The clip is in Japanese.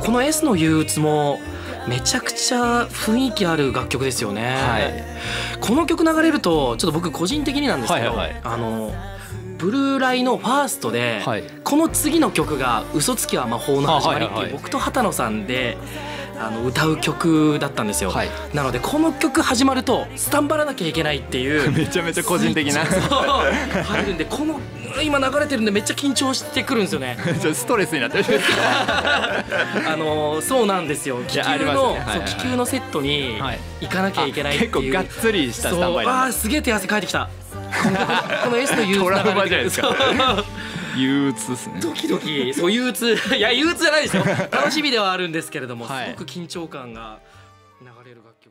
この S の憂鬱もめちゃくちゃ雰囲気ある楽曲ですよね、はい、この曲流れるとちょっと僕個人的になんですけど、ブルーライのファーストで、はい、この次の曲が嘘つきは魔法の始まりっていう僕と畑野さんで歌う曲だったんですよ、はい、なのでこの曲始まるとスタンバらなきゃいけないっていうめちゃめちゃ個人的な入るんで、この今流れてるんでめっちゃ緊張してくるんですよねストレスになってるそうなんですよ。気球のセットに行かなきゃいけないっていう、 結構がっつりしたスタンバイなんだ。 すげえ手汗かいてきたこの S と憂鬱トラウマじゃないですか憂鬱ですね。 ドキドキ、そう憂鬱いや憂鬱じゃないですよ楽しみではあるんですけれども、すごく緊張感が流れる楽曲